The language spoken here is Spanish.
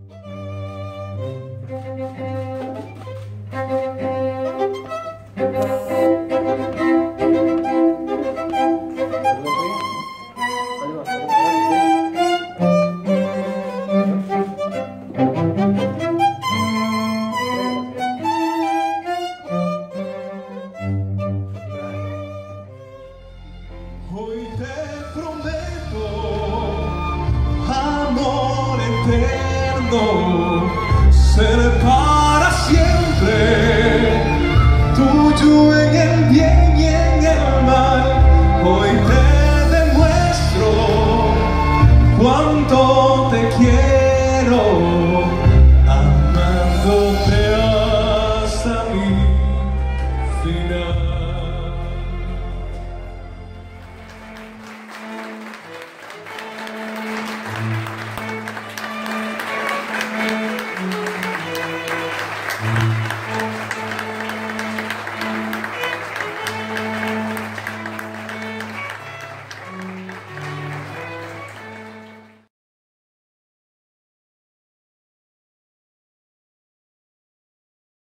Hoy te prometo amor eterno, ser para siempre tuyo en el bien y en el mal. Hoy te demuestro cuánto